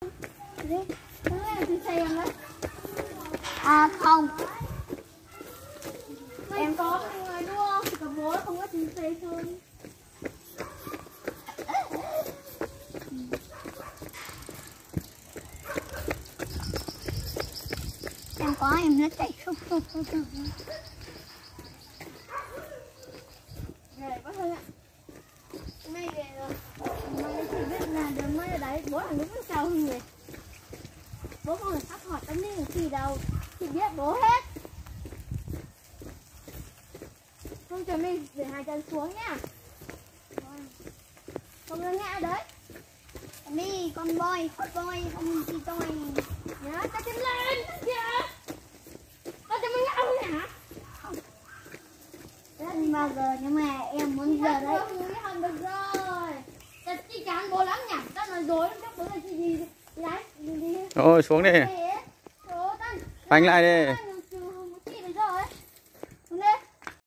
À không. Em có người đúng không? Thì cả bố không có tiền xe hơn. Em có em nó chạy xúc xúc xúc xúc. Về quá thôi ạ. May về rồi. May chỉ biết là được mấy ở đấy. Bố là đứng bên sau hơn người. Bố không phải sắp hỏi tâm lý gì đâu. Chị biết bố hết. Không cho mình để hai chân xuống nha. Không có ngã đấy. Mi con boy, hot boy, không chỉ tôi. Nhá, ta chấm lên. Dạ. Ta chấm ngã không hả? Không bao giờ nhưng mà em muốn giờ đấy. Không được rồi. Ta chỉ chán bố lắm nhỉ. Ta nói dối chắc bố là gì đấy. Thôi xuống đi. Phanh lại đi.